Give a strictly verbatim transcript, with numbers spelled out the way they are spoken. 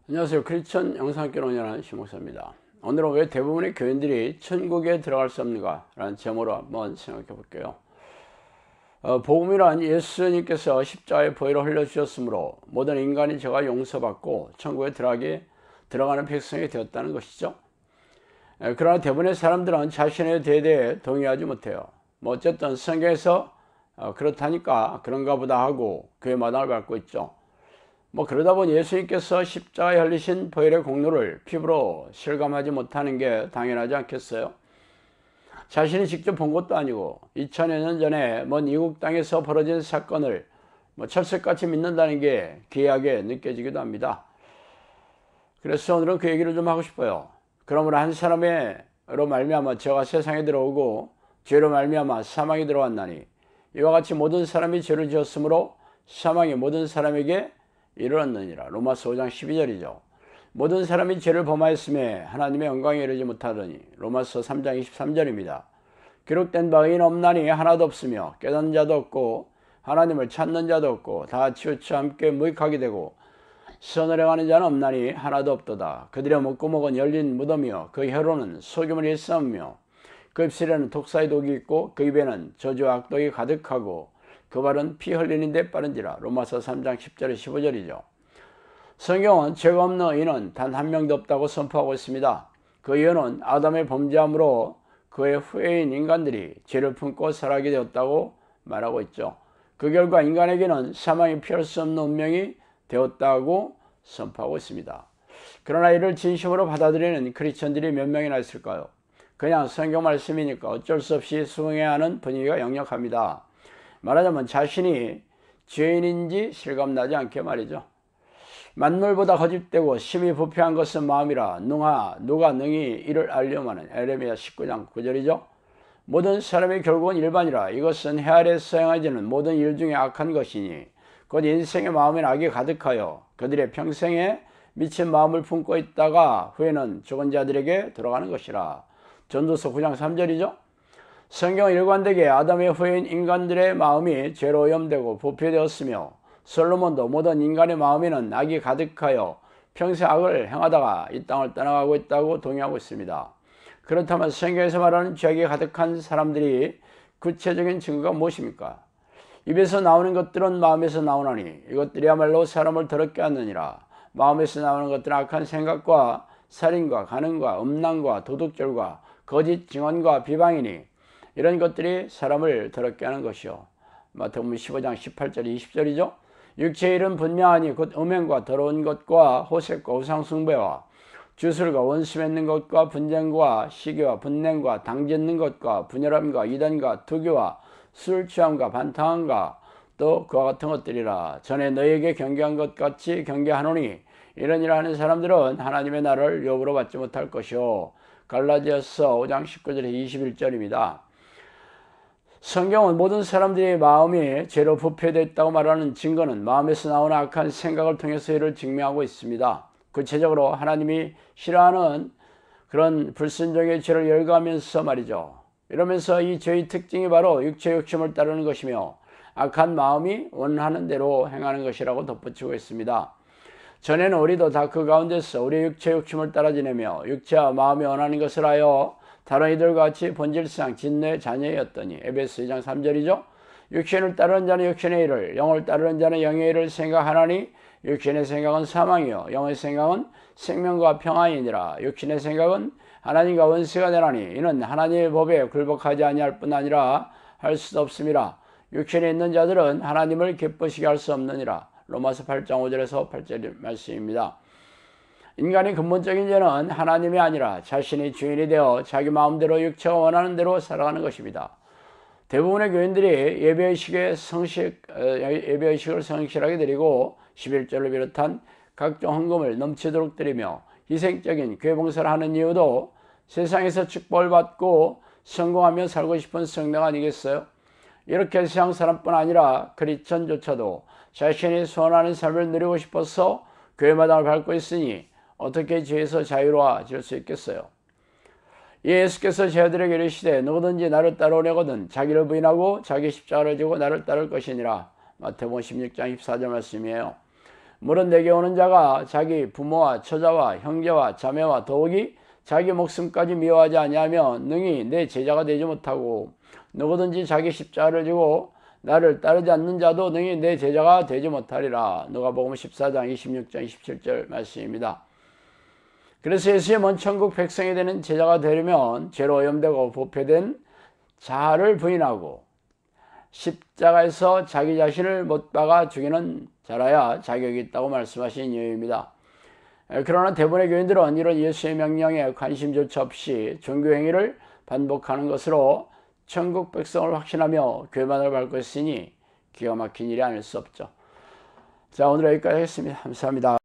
안녕하세요. 크리스천 영상학교 운영하는 심목사입니다. 오늘은 왜 대부분의 교인들이 천국에 들어갈 수 없는가 라는 제목으로 한번 생각해 볼게요. 어, 복음이란 예수님께서 십자가의 보혈을 흘려주셨으므로 모든 인간이 죄가 용서받고 천국에 들어가게, 들어가는 백성이 되었다는 것이죠. 에, 그러나 대부분의 사람들은 자신의 죄에 대해 동의하지 못해요. 뭐 어쨌든 성경에서 어, 그렇다니까 그런가 보다 하고 그의 마당을 밟고 있죠. 뭐 그러다 보니 예수님께서 십자가에 흘리신 보혈의 공로를 피부로 실감하지 못하는 게 당연하지 않겠어요? 자신이 직접 본 것도 아니고 이천여 년 전에 먼 이국 땅에서 벌어진 사건을 뭐 철석같이 믿는다는 게 기이하게 느껴지기도 합니다. 그래서 오늘은 그 얘기를 좀 하고 싶어요. 그러므로 한 사람으로 말미암아 죄가 세상에 들어오고 죄로 말미암아 사망이 들어왔나니 이와 같이 모든 사람이 죄를 지었으므로 사망이 모든 사람에게 이르렀느니라. 로마서 오 장 십이 절이죠. 모든 사람이 죄를 범하였음에 하나님의 영광에 이르지 못하더니 로마서 삼 장 이십삼 절입니다. 기록된 바 의인 없나니 하나도 없으며 깨닫는 자도 없고 하나님을 찾는 자도 없고 다 치우쳐 함께 무익하게 되고 선을 행하는 자는 없나니 하나도 없도다. 그들의 목구멍은 열린 무덤이요 그 혀로는 속임을 일삼으며 그 입술에는 독사의 독이 있고 그 입에는 저주와 악독이 가득하고 그 발은 피 흘리는 데 빠른지라. 로마서 삼 장 십 절에 십오 절이죠. 성경은 죄가 없는 의인은 단 한 명도 없다고 선포하고 있습니다. 그 이유는 아담의 범죄함으로 그의 후예인 인간들이 죄를 품고 살아가게 되었다고 말하고 있죠. 그 결과 인간에게는 사망이 피할 수 없는 운명이 되었다고 선포하고 있습니다. 그러나 이를 진심으로 받아들이는 크리스천들이 몇 명이나 있을까요? 그냥 성경 말씀이니까 어쩔 수 없이 수긍해야 하는 분위기가 역력합니다. 말하자면 자신이 죄인인지 실감나지 않게 말이죠. 만물보다 거짓되고 심히 부패한 것은 마음이라 누가, 누가 능히 이를 알려마는 에레미야 십구 장 구 절이죠. 모든 사람이 결국은 일반이라 이것은 해 아래에서 행하지는 모든 일 중에 악한 것이니 곧 인생의 마음에 악이 가득하여 그들의 평생에 미친 마음을 품고 있다가 후에는 죽은 자들에게 돌아가는 것이라. 전도서 구 장 삼 절이죠. 성경은 일관되게 아담의 후예인 인간들의 마음이 죄로 오염되고 부패되었으며 솔로몬도 모든 인간의 마음에는 악이 가득하여 평생 악을 행하다가 이 땅을 떠나가고 있다고 동의하고 있습니다. 그렇다면 성경에서 말하는 죄악이 가득한 사람들이 구체적인 증거가 무엇입니까? 입에서 나오는 것들은 마음에서 나오나니 이것들이야말로 사람을 더럽게 하느니라. 마음에서 나오는 것들은 악한 생각과 살인과 간음과 음란과 도둑질과 거짓 증언과 비방이니 이런 것들이 사람을 더럽게 하는 것이요. 마태복음 십오 장 십팔 절 이십 절이죠. 육체의 일은 분명하니 곧 음행과 더러운 것과 호색과 우상숭배와 주술과 원수 맺는 것과 분쟁과 시기와 분냉과 당짓는 것과 분열함과 이단과 투기와 술 취함과 반탕함과 또 그와 같은 것들이라. 전에 너희에게 경계한 것 같이 경계하노니 이런 일을 하는 사람들은 하나님의 나라를 욥으로 받지 못할 것이요. 갈라디아서 오 장 십구 절에 이십일 절입니다. 성경은 모든 사람들의 마음이 죄로 부패되어 있다고 말하는 증거는 마음에서 나오는 악한 생각을 통해서 이를 증명하고 있습니다. 구체적으로 하나님이 싫어하는 그런 불순종의 죄를 열거하면서 말이죠. 이러면서 이 죄의 특징이 바로 육체 욕심을 따르는 것이며 악한 마음이 원하는 대로 행하는 것이라고 덧붙이고 있습니다. 전에는 우리도 다 그 가운데서 우리의 육체 욕심을 따라 지내며 육체와 마음이 원하는 것을 하여 다른 이들과 같이 본질상 진노의 자녀였더니 에베소 이 장 삼 절이죠. 육신을 따르는 자는 육신의 일을, 영을 따르는 자는 영의 일을 생각하나니 육신의 생각은 사망이요 영의 생각은 생명과 평안이니라. 육신의 생각은 하나님과 원수가 되나니 이는 하나님의 법에 굴복하지 아니할 뿐 아니라 할 수도 없음이라. 육신에 있는 자들은 하나님을 기쁘시게 할 수 없느니라. 로마서 팔 장 오 절에서 팔 절 말씀입니다. 인간의 근본적인 죄는 하나님이 아니라 자신이 주인이 되어 자기 마음대로 육체가 원하는 대로 살아가는 것입니다. 대부분의 교인들이 예배의식에 성식, 예배의식을 성실하게 드리고 십일조를 비롯한 각종 헌금을 넘치도록 드리며 희생적인 교회 봉사를 하는 이유도 세상에서 축복을 받고 성공하며 살고 싶은 성령 아니겠어요? 이렇게 세상 사람뿐 아니라 크리스천조차도 자신이 소원하는 삶을 누리고 싶어서 교회마당을 밟고 있으니 어떻게 죄에서 자유로워질 수 있겠어요? 예수께서 제자들에게 이르시되 누구든지 나를 따라오려거든 자기를 부인하고 자기 십자가를 지고 나를 따를 것이니라. 마태복음 십육 장 십사 절 말씀이에요. 물은 내게 오는 자가 자기 부모와 처자와 형제와 자매와 더욱이 자기 목숨까지 미워하지 아니하면 능히 내 제자가 되지 못하고, 누구든지 자기 십자가를 지고 나를 따르지 않는 자도 능히 내 제자가 되지 못하리라. 누가복음 십사 장 이십육 절 이십칠 절 말씀입니다. 그래서 예수의 먼 천국 백성이 되는 제자가 되려면 죄로 오염되고 부패된 자아를 부인하고 십자가에서 자기 자신을 못 박아 죽이는 자라야 자격이 있다고 말씀하신 이유입니다. 그러나 대부분의 교인들은 이런 예수의 명령에 관심조차 없이 종교행위를 반복하는 것으로 천국 백성을 확신하며 교회만을 밟고 있으니 기가 막힌 일이 아닐 수 없죠. 자, 오늘 여기까지 하겠습니다. 감사합니다.